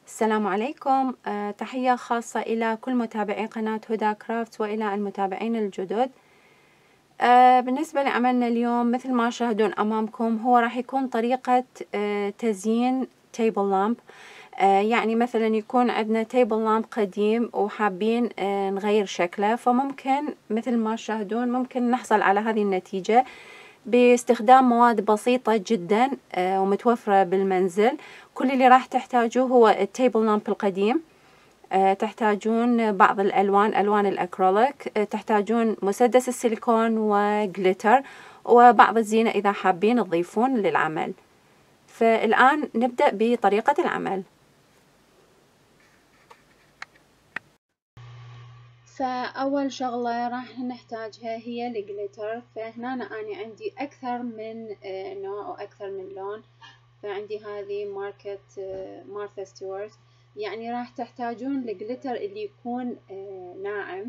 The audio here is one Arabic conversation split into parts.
السلام عليكم. تحية خاصة إلى كل متابعي قناة هدى كرافت وإلى المتابعين الجدد. بالنسبة لعملنا اليوم مثل ما تشاهدون أمامكم هو راح يكون طريقة تزيين تيبل لامب. يعني مثلا يكون عندنا تيبل لامب قديم وحابين نغير شكله، فممكن مثل ما تشاهدون ممكن نحصل على هذه النتيجة باستخدام مواد بسيطة جدا ومتوفرة بالمنزل. كل اللي راح تحتاجوه هو التيبل لامب القديم، تحتاجون بعض الألوان، ألوان الأكريليك، تحتاجون مسدس السيليكون وجليتر وبعض الزينة إذا حابين تضيفون للعمل. فالآن نبدأ بطريقة العمل. فأول شغلة راح نحتاجها هي الجليتر. فهنا أنا عندي أكثر من نوع وأكثر من لون. فعندي هذه ماركة مارثا ستيوارت. يعني راح تحتاجون الجليتر اللي يكون ناعم.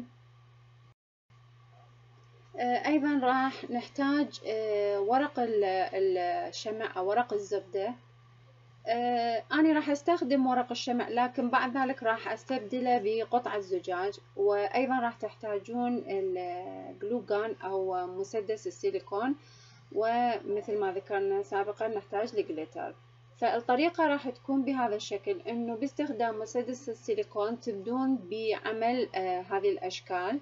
أيضا راح نحتاج ورق الشمع أو ورق الزبدة. أنا راح أستخدم ورق الشمع، لكن بعد ذلك راح أستبدله بقطعة زجاج. وأيضا راح تحتاجون الجلوغان أو مسدس السيليكون، ومثل ما ذكرنا سابقا نحتاج الجليتر. فالطريقة راح تكون بهذا الشكل، إنه باستخدام مسدس السيليكون تبدون بعمل هذه الأشكال.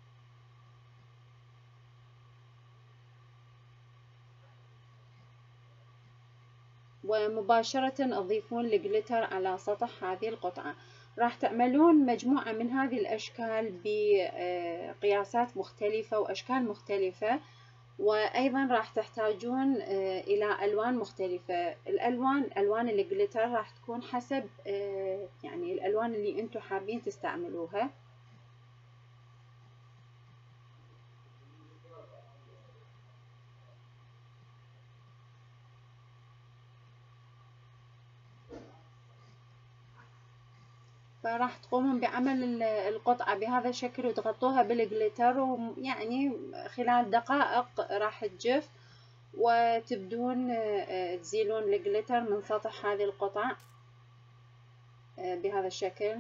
ومباشرة تضيفون الجليتر على سطح هذه القطعة. راح تعملون مجموعة من هذه الأشكال بقياسات مختلفة وأشكال مختلفة. وأيضا راح تحتاجون إلى ألوان مختلفة. ألوان الجليتر راح تكون حسب يعني الألوان اللي أنتم حابين تستعملوها. فراح تقومون بعمل القطعة بهذا الشكل وتغطوها بالجليتر، ويعني خلال دقائق راح تجف. وتبدون تزيلون الجليتر من سطح هذه القطع بهذا الشكل.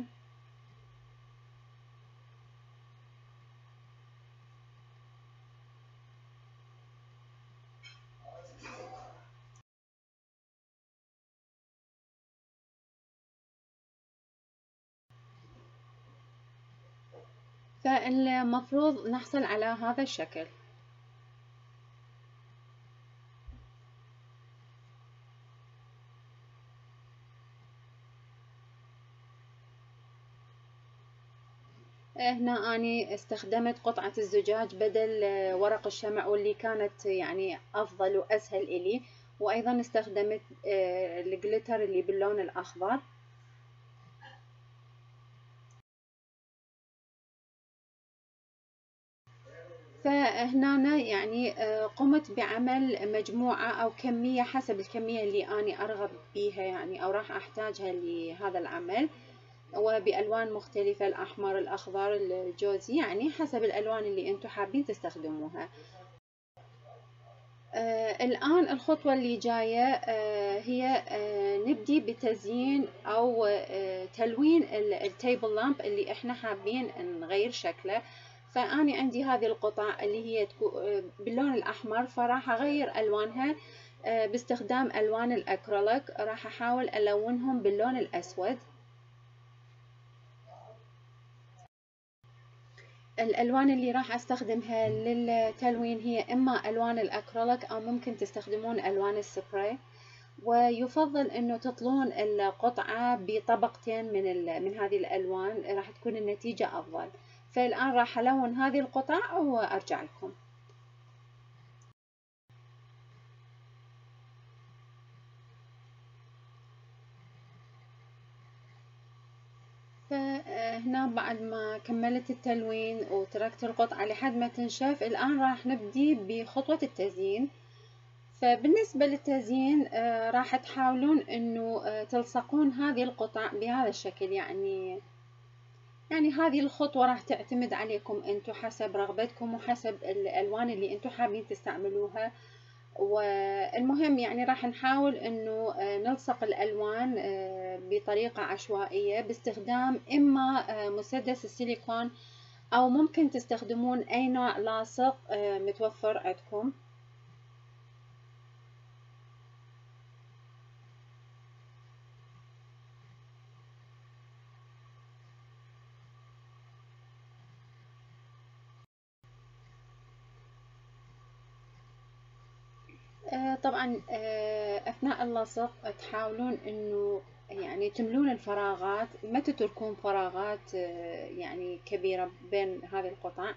فالمفروض نحصل على هذا الشكل. هنا أني استخدمت قطعة الزجاج بدل ورق الشمع، واللي كانت يعني أفضل وأسهل إلي. وأيضا استخدمت الجليتر اللي باللون الأخضر. فهنا يعني قمت بعمل مجموعة أو كمية حسب الكمية اللي أنا أرغب بيها، يعني أو راح أحتاجها لهذا العمل، وبألوان مختلفة، الأحمر، الأخضر، الجوزي، يعني حسب الألوان اللي أنتم حابين تستخدموها. الآن الخطوة اللي جاية هي نبدي بتزيين أو تلوين التيبل لامب اللي إحنا حابين نغير شكله. فأنا عندي هذه القطع اللي هي باللون الأحمر، فراح أغير ألوانها باستخدام ألوان الأكريليك. راح أحاول ألونهم باللون الأسود. الألوان اللي راح أستخدمها للتلوين هي إما ألوان الأكريليك أو ممكن تستخدمون ألوان السبراي. ويفضل إنه تطلون القطعة بطبقتين من هذه الألوان، راح تكون النتيجة أفضل. فالآن راح ألون هذه القطع وأرجع لكم. فهنا بعد ما كملت التلوين وتركت القطعة لحد ما تنشف، الآن راح نبدي بخطوة التزيين. فبالنسبة للتزيين راح تحاولون انه تلصقون هذه القطع بهذا الشكل. يعني هذه الخطوة راح تعتمد عليكم انتم حسب رغبتكم وحسب الالوان اللي انتم حابين تستعملوها. والمهم يعني راح نحاول انه نلصق الالوان بطريقة عشوائية باستخدام اما مسدس السيليكون، او ممكن تستخدمون اي نوع لاصق متوفر عندكم. طبعا أثناء اللصق تحاولون إنه يعني تملون الفراغات، ما تتركون فراغات يعني كبيرة بين هذه القطع.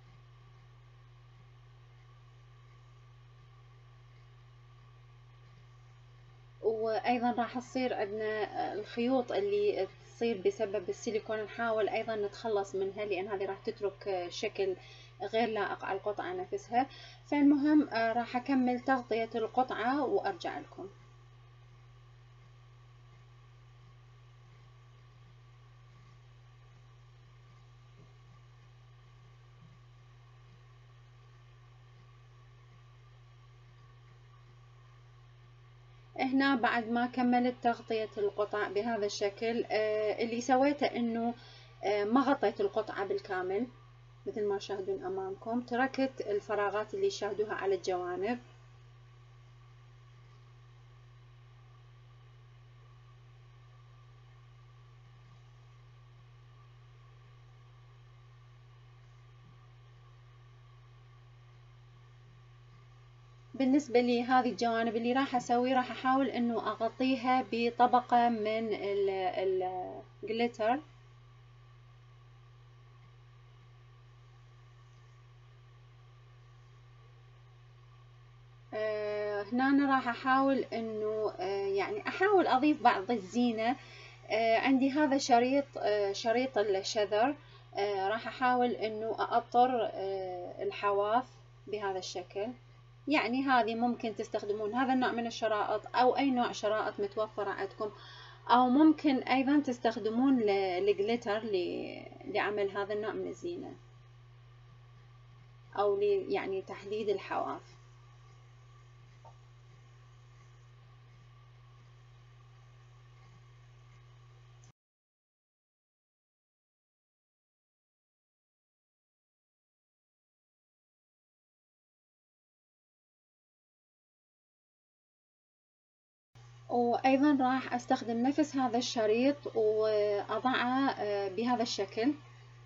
وأيضا راح تصير عندنا الخيوط اللي تصير بسبب السيليكون، نحاول أيضا نتخلص منها لأن هذه راح تترك شكل غير لائق على القطعة نفسها. فالمهم راح أكمل تغطية القطعة وأرجع لكم. هنا بعد ما كملت تغطية القطع بهذا الشكل، اللي سويته انه ما غطيت القطعة بالكامل مثل ما تشاهدون امامكم، تركت الفراغات اللي شاهدوها على الجوانب. بالنسبة لي هذه الجوانب اللي راح اسوي، راح احاول انه اغطيها بطبقة من الجليتر. هنا أنا راح احاول انه يعني احاول اضيف بعض الزينة. عندي هذا شريط الشذر، راح احاول انه اأطر الحواف بهذا الشكل. يعني هذه ممكن تستخدمون هذا النوع من الشرائط او اي نوع شرائط متوفرة عندكم، او ممكن ايضا تستخدمون الجليتر لعمل هذا النوع من الزينة، او يعني تحديد الحواف. وأيضا راح أستخدم نفس هذا الشريط وأضعه بهذا الشكل.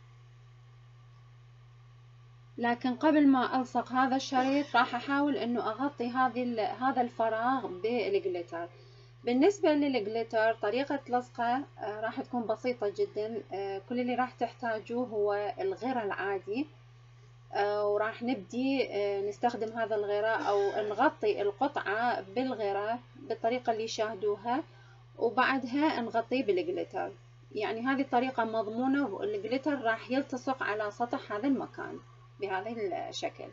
لكن قبل ما ألصق هذا الشريط راح أحاول أنه أغطي هذا الفراغ بالجليتر. بالنسبة للجليتر طريقة لصقه راح تكون بسيطة جدا. كل اللي راح تحتاجوه هو الغيرة العادي، وراح نبدي نستخدم هذا الغيرة أو نغطي القطعة بالغيرة بالطريقة اللي شاهدوها، وبعدها نغطيه بالجليتر. يعني هذه الطريقة مضمونة، والجليتر راح يلتصق على سطح هذا المكان بهذا الشكل.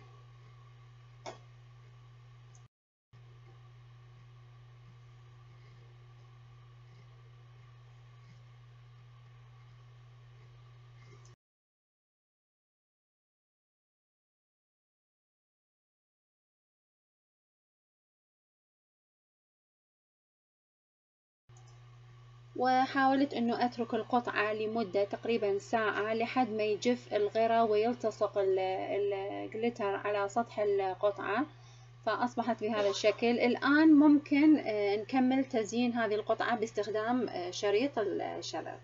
وحاولت انه اترك القطعة لمدة تقريبا ساعة لحد ما يجف الغيرة ويلتصق الجليتر على سطح القطعة، فأصبحت بهذا الشكل. الآن ممكن نكمل تزيين هذه القطعة باستخدام شريط الشذر.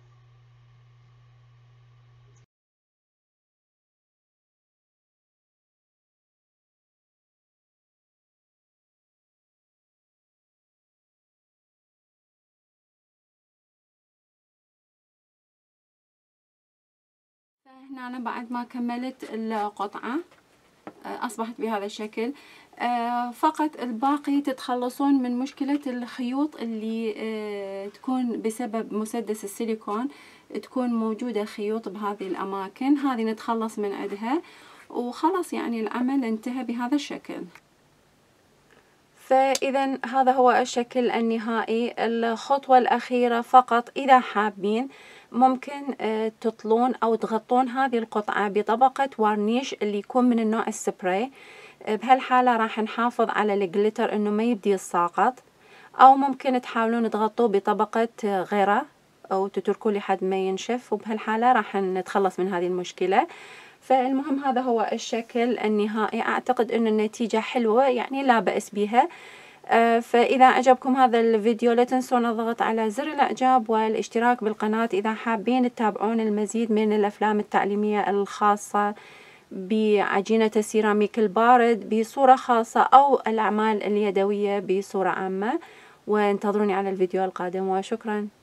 فهنا أنا بعد ما كملت القطعة أصبحت بهذا الشكل. فقط الباقي تتخلصون من مشكلة الخيوط اللي تكون بسبب مسدس السيليكون، تكون موجودة خيوط بهذه الأماكن، هذه نتخلص من عندها وخلاص. يعني العمل انتهى بهذا الشكل. فإذا هذا هو الشكل النهائي. الخطوة الأخيرة فقط إذا حابين ممكن تطلون أو تغطون هذه القطعة بطبقة وارنيش اللي يكون من النوع السبراي. بهالحالة راح نحافظ على الجليتر إنه ما يبدي يتساقط، أو ممكن تحاولون تغطوه بطبقة غيره أو تتركوه لحد ما ينشف، وبهالحالة راح نتخلص من هذه المشكلة. فالمهم هذا هو الشكل النهائي. أعتقد إن النتيجة حلوة، يعني لا بأس بها. فإذا أعجبكم هذا الفيديو لا تنسون الضغط على زر الإعجاب والاشتراك بالقناة إذا حابين تتابعون المزيد من الأفلام التعليمية الخاصة بعجينة السيراميك البارد بصورة خاصة أو الأعمال اليدوية بصورة عامة. وانتظروني على الفيديو القادم، وشكرا.